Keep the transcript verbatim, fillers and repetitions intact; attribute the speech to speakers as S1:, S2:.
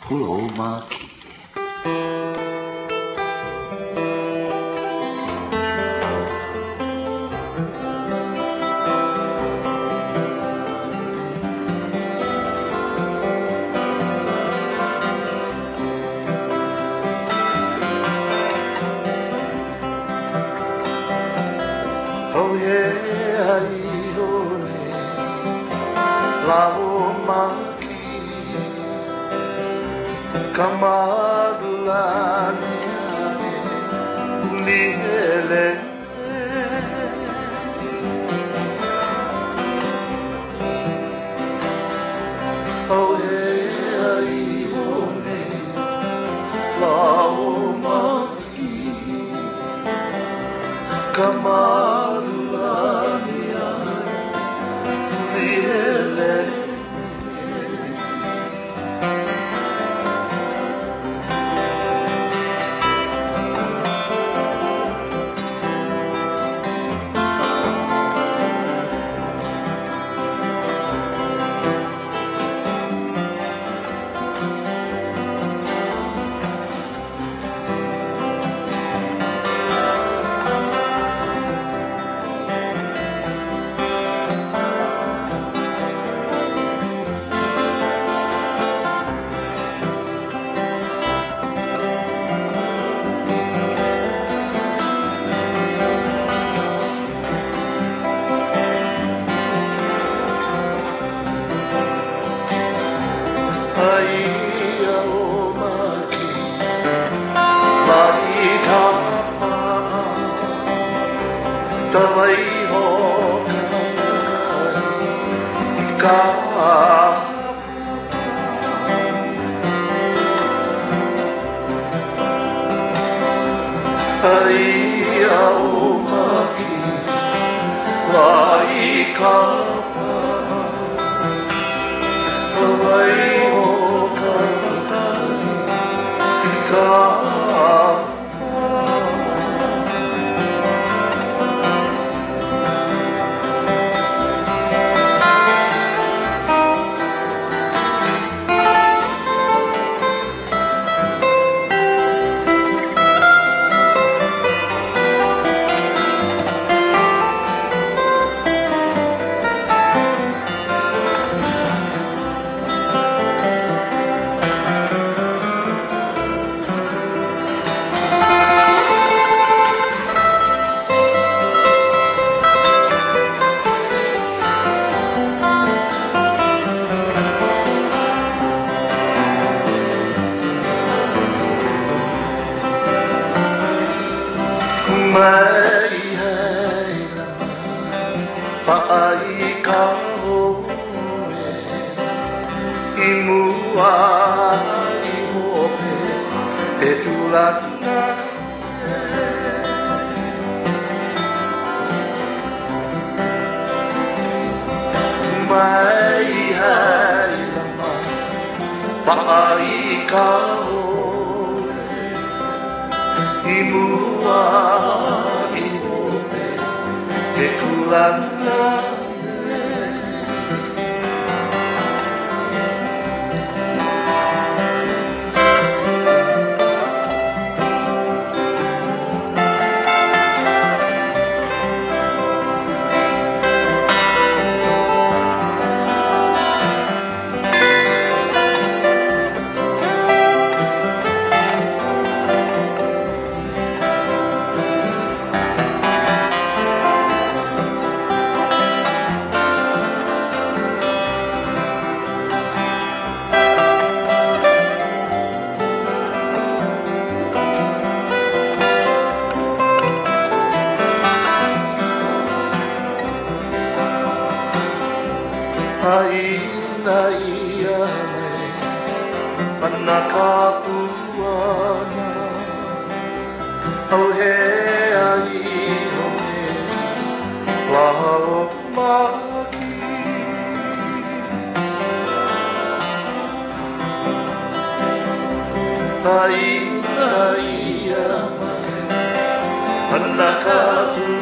S1: Pulomaki. Oh yeah, ai ole, lao maki, kamarulani ane, ulihele. Oh yeah, ai ole, lao maki, kamarulani. Ai au maki, lai kapa, tawai ho kakai, kapa. Ai au maki, lai kapa, tawai ho mai hai lama paai ka hoe i mua i hope te tulana mai hai lama paai ka hoe i mua i hope te tulana ai nai ai ana kapuana au he ai hone lao maki ai nai ai ana kapuana